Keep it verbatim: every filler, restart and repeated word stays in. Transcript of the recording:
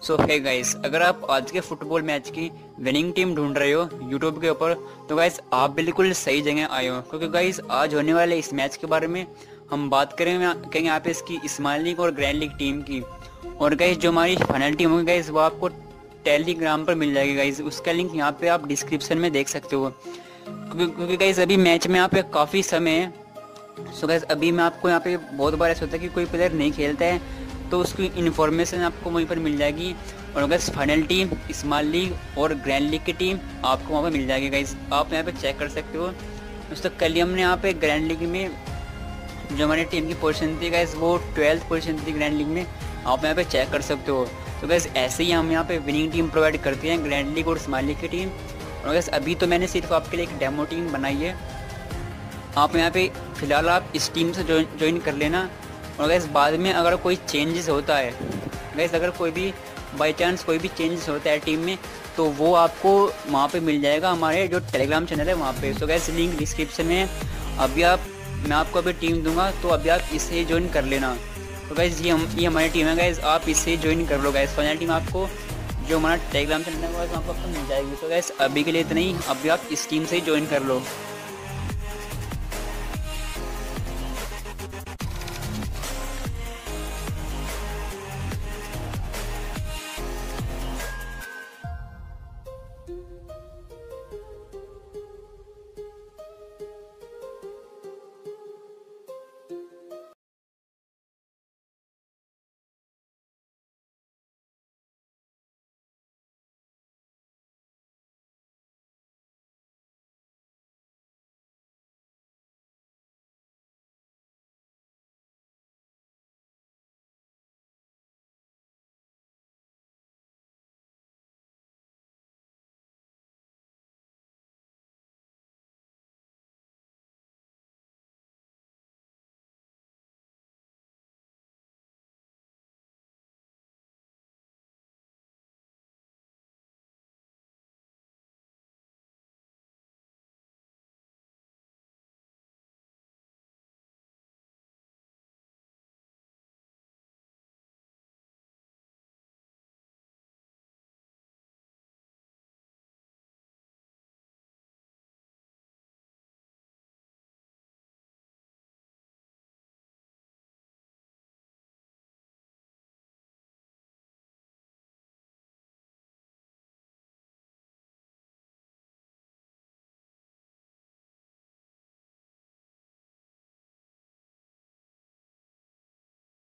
सो है गाइस, अगर आप आज के फुटबॉल मैच की विनिंग टीम ढूंढ रहे हो यूट्यूब के ऊपर, तो गाइस आप बिल्कुल सही जगह आए हो। क्योंकि गाइस आज होने वाले इस मैच के बारे में हम बात करेंगे कहेंगे यहाँ पे इसकी स्मॉल लीग और ग्रैंड लीग टीम की। और गाइस जो हमारी फाइनल टीम होगी गाइस वो आपको टेलीग्राम पर मिल जाएगी गाइस, उसका लिंक यहाँ पे आप डिस्क्रिप्शन में देख सकते हो। क्योंकि गाइस अभी मैच में यहाँ पे काफ़ी समय है। सो गाइस अभी मैं आपको यहाँ पे बहुत बार ऐसा होता है कि कोई प्लेयर नहीं खेलता है तो उसकी इन्फॉर्मेशन आपको वहीं पर मिल जाएगी। और अगर फाइनल टीम, स्मॉल लीग और ग्रैंड लीग की टीम आपको वहाँ पर मिल जाएगी गाइस, आप यहाँ पे चेक कर सकते हो। दोस्तों कल ही हमने यहाँ पे ग्रैंड लीग में जो हमारी टीम की पोजीशन थी गाइस वो ट्वेल्थ पोजीशन थी ग्रैंड लीग में, आप यहाँ पे चेक कर सकते हो। तो गाइस ऐसे ही हम यहाँ पे विनिंग टीम प्रोवाइड करते हैं ग्रैंड लीग और स्मॉल लीग की टीम। और गाइस अभी तो मैंने सिर्फ आपके लिए एक डेमो टीम बनाई है, आप यहाँ पे फिलहाल आप इस टीम से ज्वाइन कर लेना। और गैस बाद में अगर कोई चेंजेस होता है गैस, अगर कोई भी बाय चांस कोई भी चेंजेस होता है टीम में, तो वो आपको वहाँ पे मिल जाएगा हमारे जो टेलीग्राम चैनल है वहाँ पे। सो गैस लिंक डिस्क्रिप्शन में है। अभी आप मैं आपको अभी टीम दूंगा तो अभी आप इससे ज्वाइन कर लेना। तो गैस ये हम ये हमारी टीम है गैस, आप इससे ज्वाइन कर लो गैस। फाइनल टीम आपको जो हमारा टेलीग्राम चैनल है वहाँ पर आपको मिल जाएगी। तो गैस अभी के लिए इतना ही, अभी आप इस टीम से ही ज्वाइन कर लो।